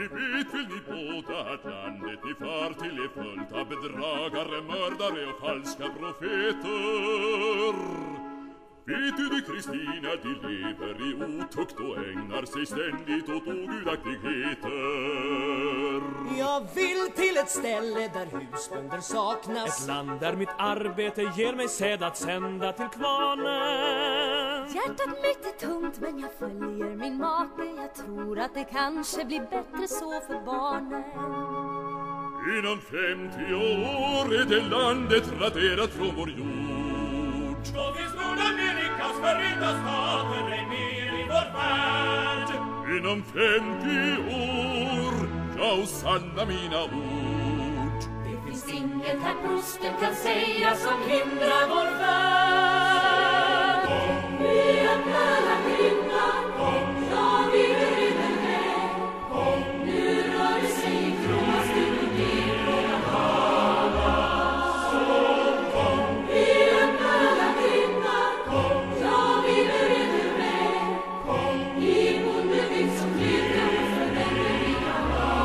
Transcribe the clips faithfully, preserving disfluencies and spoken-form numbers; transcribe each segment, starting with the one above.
Ni vet väl ni båda att landet ni far till är fullt av bedragare, mördare och falska profeter. Vet du det, Kristina, de lever i otukt och ägnar sig ständigt åt ogudaktigheter. Jag vill till ett ställe där husbönder saknas, ett land där mitt arbete ger mig säd att sända till kvarnen. Hjärtat mitt är tungt men jag följer min make. Jag tror att det kanske blir bättre så för barnen. Inom femtio år är det landet raderat från vår jord. Då finns Nordamerikas förenta stater ej mer i vår värld. Inom femtio år, ja och sanna mina ord. Det finns inget här prosten kan säga som hindrar vår värld. Kom, vi är nära kvinna, kom, ja vi brinner med. kom, nu rör det sig kronas till och ner våra havar. kom, vi är nära kvinna, ja vi brinner med. kom, I bondevind som flyter för vänderiga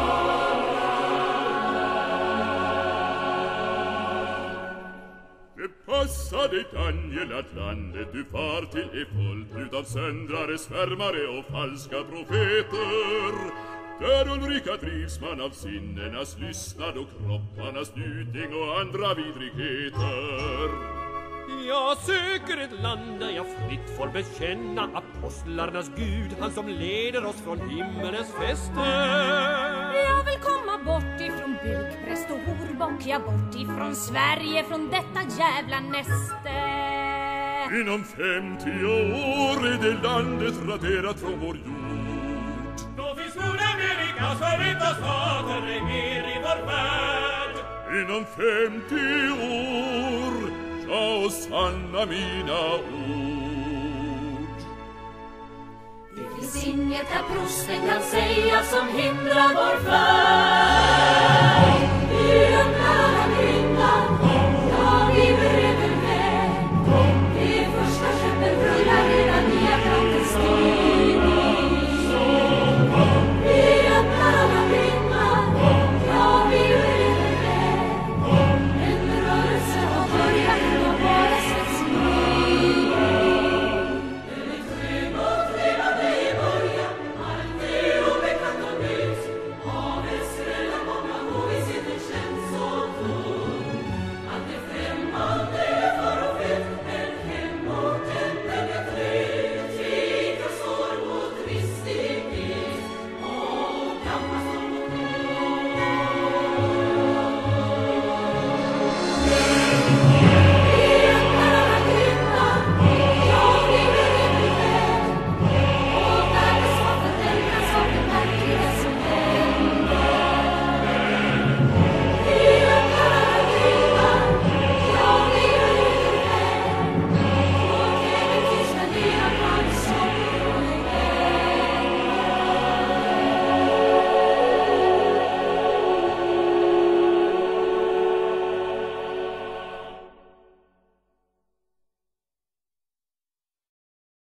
Det passar dig, Daniel, att landet du far till är fullt utav söndrare, svärmare och falska profeter. Där Ulrika drivs man av sinnenas lystnad och kropparnas njutning och andra vidrigheter. Jag söker ett land där jag fritt får bekänna apostlarnas Gud, han som leder oss från himmelens fester. Jag vill komma bort ifrån bukpräst och horbock. Jag bort ifrån Sverige, från detta jävla näste. Inom femtio år är det landet raderat från vår jord. då finns Nordamerikas förenta stater ej mer i vår värld. Inom femtio år, ja och sanna mina ord. Det finns inget här prosten kan säga som hindrar vår färd.